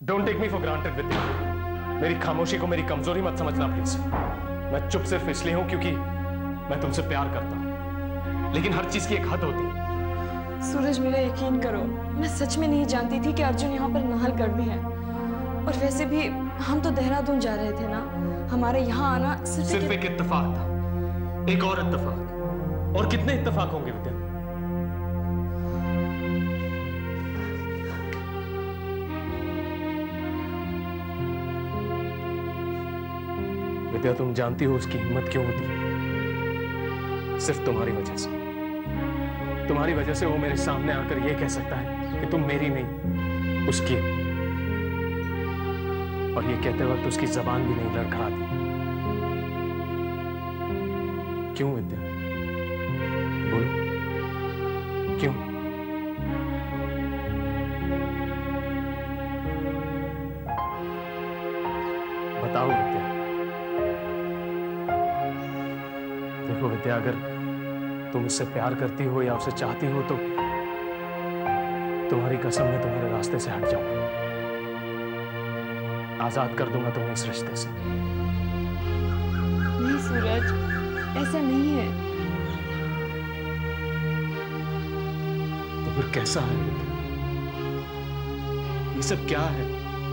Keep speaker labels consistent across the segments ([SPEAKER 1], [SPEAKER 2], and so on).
[SPEAKER 1] Don't take me for granted Vidya. मेरी खामोशी को मेरी कमजोरी मत समझना प्लीज। मैं चुप सिर्फ इसलिए हूं क्योंकि मैं तुमसे प्यार करता हूं, लेकिन हर चीज की एक हद होती है।
[SPEAKER 2] सूरज, मेरा यकीन करो, मैं सच में नहीं जानती थी कि अर्जुन यहाँ पर नाहलगढ़ में है। और वैसे भी हम तो देहरादून जा रहे थे ना, हमारे यहाँ आना सिर्फ
[SPEAKER 1] एक इत्तेफाक था, एक और इत्तेफाक। और कितने इत्तेफाक होंगे विद्या? विद्या, तुम जानती हो उसकी हिम्मत क्यों होती है? सिर्फ तुम्हारी वजह से। तुम्हारी वजह से वो मेरे सामने आकर ये कह सकता है कि तुम मेरी नहीं, उसकी। और ये कहते वक्त उसकी जबान भी नहीं लड़खड़ाती। क्यों विद्या? बोलो, क्यों? बताओ विद्या। देखो विद्या, अगर तुम उससे प्यार करती हो या उसे चाहती हो तो तुम्हारी कसम मैं तुम्हारे रास्ते से हट जाऊंगा। आजाद कर दूंगा तुम्हें इस रिश्ते से।
[SPEAKER 2] नहीं सूरज, ऐसा नहीं है।
[SPEAKER 1] तो फिर कैसा है? ये सब क्या है?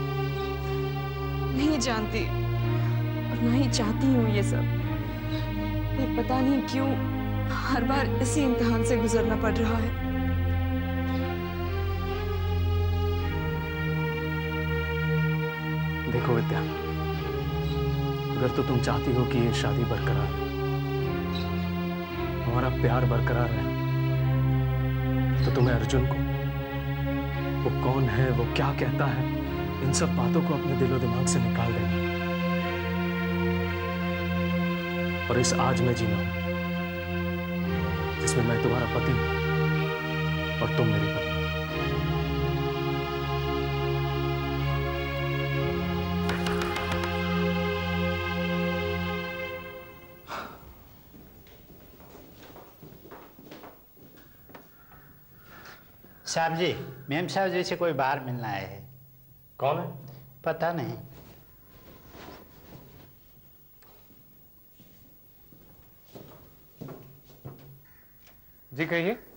[SPEAKER 2] नहीं जानती और ना ही चाहती हूँ ये सब। पर पता नहीं क्यों हर बार इसी इम्तिहान से गुजरना पड़ रहा है।
[SPEAKER 1] देखो विद्या, अगर तो तुम चाहती हो कि ये शादी बरकरार रहे, हमारा प्यार बरकरार रहे, तो तुम्हें अर्जुन को, वो कौन है, वो क्या कहता है, इन सब बातों को अपने दिलो दिमाग से निकाल देना और इस आज में जीना जिसमें मैं तुम्हारा पति और तुम मेरी पत्नी।
[SPEAKER 3] साहब जी, मेम साहब जी से कोई बाहर मिलना है।
[SPEAKER 1] कौन है?
[SPEAKER 3] पता नहीं।
[SPEAKER 1] जी कहिए।